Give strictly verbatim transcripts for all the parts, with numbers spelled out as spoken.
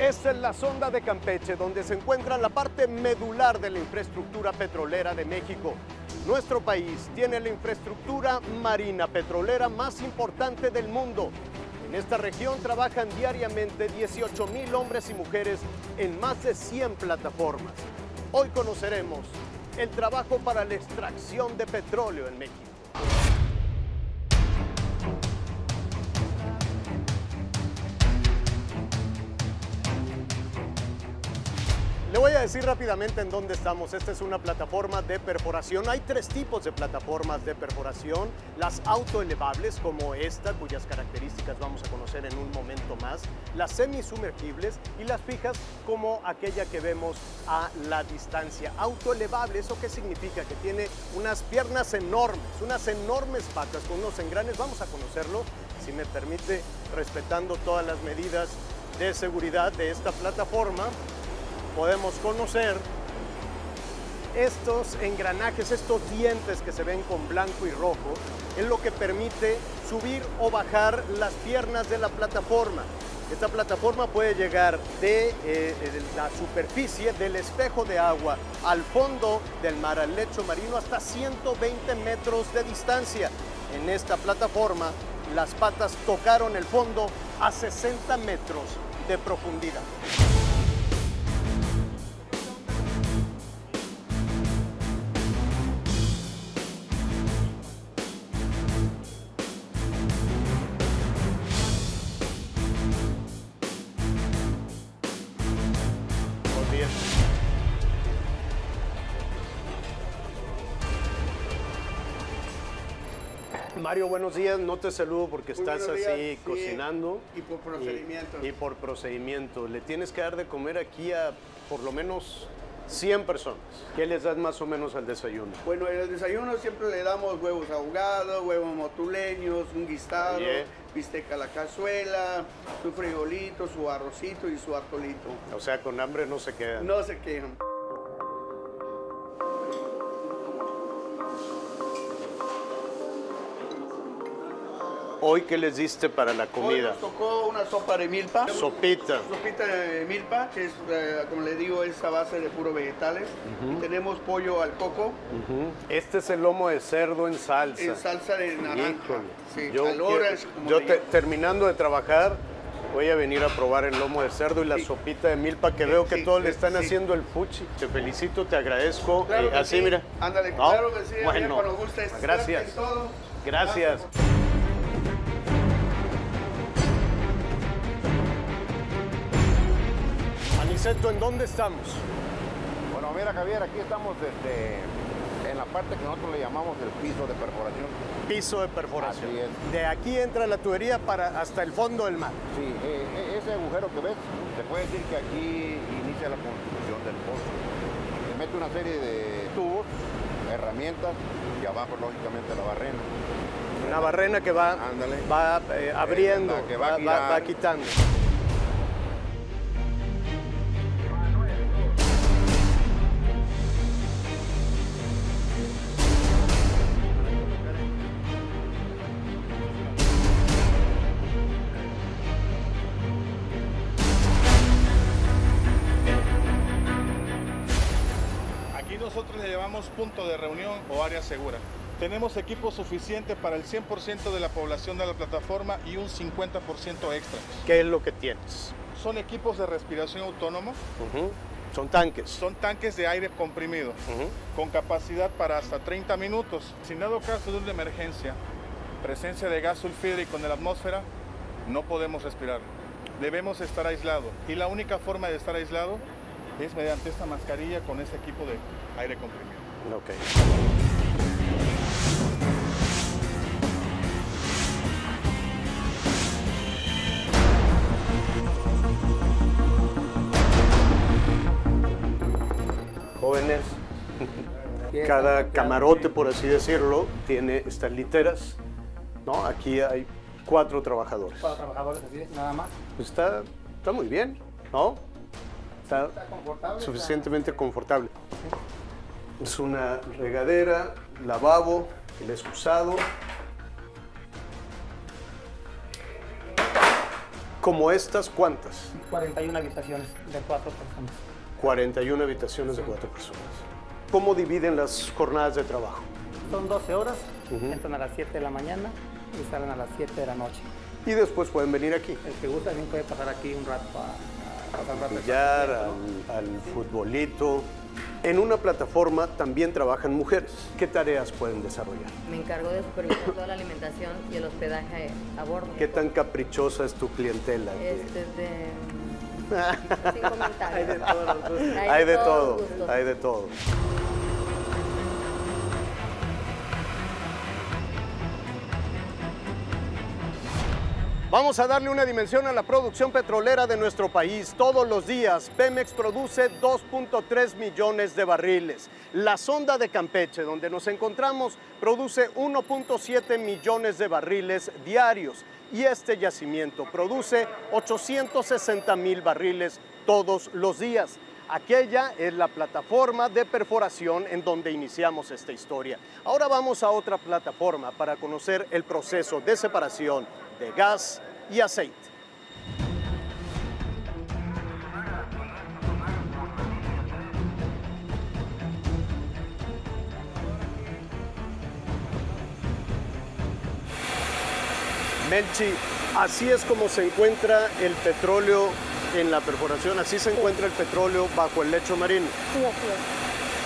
Esta es la sonda de Campeche, donde se encuentra la parte medular de la infraestructura petrolera de México. Nuestro país tiene la infraestructura marina petrolera más importante del mundo. En esta región trabajan diariamente dieciocho mil hombres y mujeres en más de cien plataformas. Hoy conoceremos el trabajo para la extracción de petróleo en México. Le voy a decir rápidamente en dónde estamos. Esta es una plataforma de perforación. Hay tres tipos de plataformas de perforación. Las autoelevables, como esta, cuyas características vamos a conocer en un momento más. Las semisumergibles y las fijas, como aquella que vemos a la distancia. Autoelevable, ¿eso qué significa? Que tiene unas piernas enormes, unas enormes patas con unos engranes. Vamos a conocerlo, si me permite, respetando todas las medidas de seguridad de esta plataforma. Podemos conocer estos engranajes, estos dientes que se ven con blanco y rojo, es lo que permite subir o bajar las piernas de la plataforma. Esta plataforma puede llegar de, eh, de la superficie del espejo de agua al fondo del mar, al lecho marino, hasta ciento veinte metros de distancia. En esta plataforma, las patas tocaron el fondo a sesenta metros de profundidad. Mario, buenos días. No te saludo porque Muy estás días, así sí, cocinando. Y por procedimiento. Y, y por procedimiento. Le tienes que dar de comer aquí a por lo menos cien personas. ¿Qué les das más o menos al desayuno? Bueno, en el desayuno siempre le damos huevos ahogados, huevos motuleños, un guisado, Oye. bistec a la cazuela, su frijolito, su arrocito y su atolito. O sea, con hambre no se quedan. No se quejan. ¿Hoy qué les diste para la Hoy comida? nos tocó una sopa de milpa. Sopita. Sopita de milpa, que es, eh, como le digo, es a base de puro vegetales. Uh-huh. Y tenemos pollo al coco. Uh-huh. Este es el lomo de cerdo en salsa. En salsa de naranja. Híjole. Sí, yo al orange, como yo le te, llaman. terminando de trabajar, voy a venir a probar el lomo de cerdo y la Sí. sopita de milpa, que Sí, veo que sí, todos le sí, están sí. haciendo el fuchi. Te felicito, te agradezco. Claro Eh, que así, sí. mira. Ándale, ¿No? claro que sí. Bueno, Cuando guste, gracias. en todo. Gracias. Aniceto, ¿en dónde estamos? Bueno, mira, Javier, aquí estamos desde, en la parte que nosotros le llamamos el piso de perforación. Piso de perforación. Así es. De aquí entra la tubería para hasta el fondo del mar. Sí, eh, eh, ese agujero que ves, se puede decir que aquí inicia la construcción del pozo. Se mete una serie de tubos, herramientas y abajo, lógicamente, la barrena. Una barrena que va, Ándale. va eh, abriendo, la que va va, va- va girando. quitando. Aquí nosotros le llamamos punto de reunión o área segura. Tenemos equipo suficiente para el cien por ciento de la población de la plataforma y un cincuenta por ciento extra. ¿Qué es lo que tienes? Son equipos de respiración autónomo, Ujú. Son tanques. son tanques de aire comprimido, Ujú. con capacidad para hasta treinta minutos. Si dado caso de una emergencia, presencia de gas sulfídrico en la atmósfera, no podemos respirar. Debemos estar aislados y la única forma de estar aislado es mediante esta mascarilla con este equipo de aire comprimido. Ok. Jóvenes, cada camarote, por así decirlo, tiene estas literas, ¿no? Aquí hay cuatro trabajadores. Para trabajadores así, nada más. Pues está, está muy bien, ¿no? Está Está confortable. suficientemente confortable. Es una regadera, lavabo, el excusado. ¿Como estas cuántas? cuarenta y una habitaciones de cuatro personas. cuarenta y una habitaciones de cuatro personas. ¿Cómo dividen las jornadas de trabajo? Son doce horas, Ujú. entran a las siete de la mañana y salen a las siete de la noche. Y después pueden venir aquí. El que gusta también puede pasar aquí un rato a, a pasar un rato de Billar, pasatiempo. al, al futbolito. En una plataforma también trabajan mujeres. ¿Qué tareas pueden desarrollar? Me encargo de supervisar toda la alimentación y el hospedaje a bordo. ¿Qué tan caprichosa es tu clientela? Este es de... Sin comentarios. Hay de todos los gustos. Hay de todos todo, los gustos. hay de todo. Vamos a darle una dimensión a la producción petrolera de nuestro país. Todos los días, Pemex produce dos punto tres millones de barriles. La sonda de Campeche, donde nos encontramos, produce uno punto siete millones de barriles diarios. Y este yacimiento produce ochocientos sesenta mil barriles todos los días. Aquella es la plataforma de perforación en donde iniciamos esta historia. Ahora vamos a otra plataforma para conocer el proceso de separación de gas y aceite. Melchi, así es como se encuentra el petróleo en la perforación, así se encuentra el petróleo bajo el lecho marino. Sí, así es.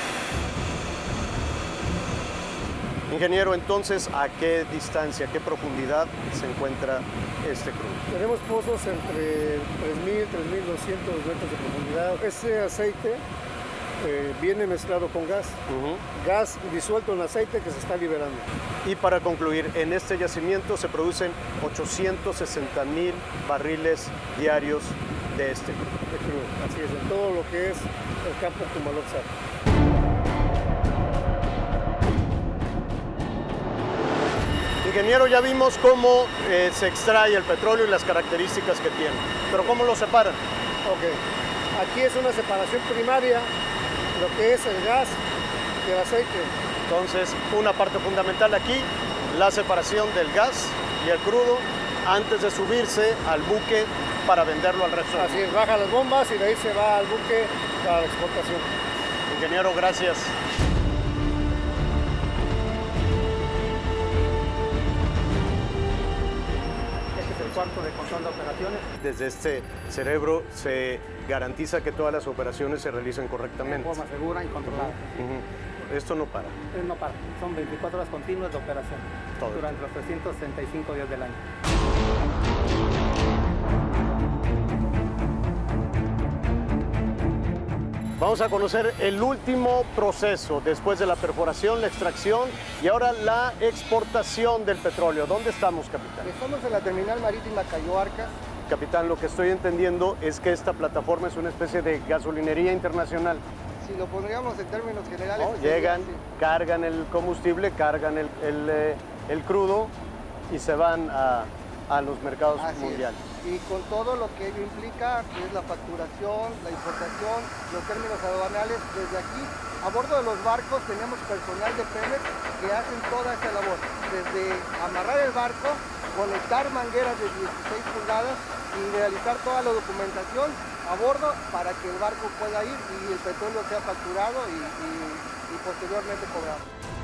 Ingeniero, entonces, ¿a qué distancia, a qué profundidad se encuentra este crudo? Tenemos pozos entre tres mil, tres mil doscientos metros de profundidad. Ese aceite eh, viene mezclado con gas, Ujú. gas disuelto en aceite que se está liberando. Y para concluir, en este yacimiento se producen ochocientos sesenta mil barriles diarios de este crudo. De crudo. Así es, en todo lo que es el campo Kumalot-Sar. Ingeniero, ya vimos cómo eh, se extrae el petróleo y las características que tiene, pero ¿cómo lo separan? Ok, aquí es una separación primaria, lo que es el gas y el aceite. Entonces, una parte fundamental aquí, la separación del gas y el crudo antes de subirse al buque para venderlo al resto del Así es, baja las bombas y de ahí se va al buque para la exportación. Ingeniero, gracias. Este es el cuarto de control de operaciones. Desde este cerebro se garantiza que todas las operaciones se realicen De correctamente. forma segura y controlada. Ujú. Esto no para. Eh, No para, son veinticuatro horas continuas de operación Todo el durante los trescientos sesenta y cinco días del año. Vamos a conocer el último proceso después de la perforación, la extracción y ahora la exportación del petróleo. ¿Dónde estamos, capitán? Estamos en la terminal marítima Cayo Arcas. Capitán, lo que estoy entendiendo es que esta plataforma es una especie de gasolinería internacional. Si lo pondríamos en términos generales, ¿No? Llegan, cargan el combustible, cargan el, el, eh, el crudo y se van a, a los mercados Así mundiales. es. Y con todo lo que ello implica, que es la facturación, la importación, los términos aduanales, desde aquí, a bordo de los barcos, tenemos personal de Pemex que hacen toda esta labor. Desde amarrar el barco, conectar mangueras de dieciséis pulgadas y realizar toda la documentación a bordo para que el barco pueda ir y el petróleo sea facturado y, y, y posteriormente cobrado.